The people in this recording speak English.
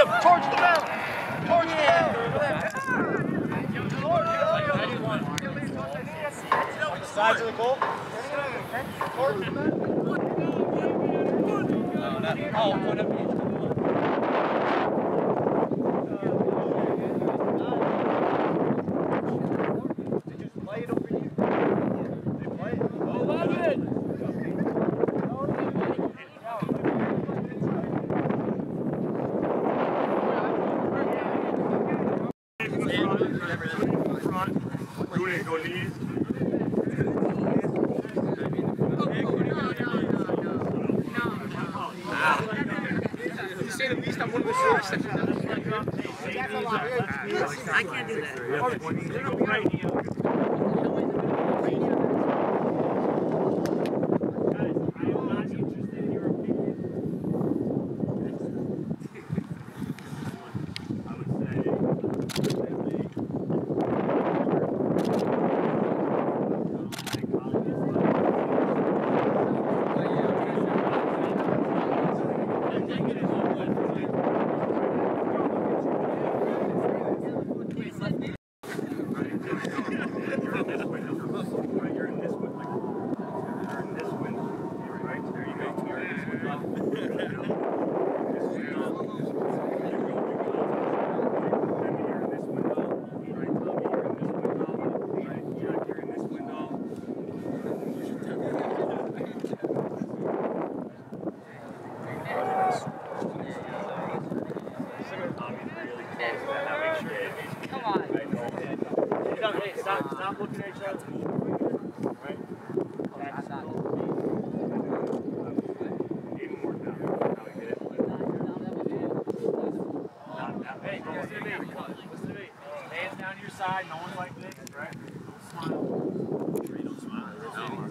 left, towards the mountain. Towards the mountain. Sides of the goal. Towards the mountain. Oh, one up. I can't do that. Come on. Hey, stop looking at each other. Right? Even more down. Hey, listen to me. Listen to me. Hands down to your side. No one's like this, right?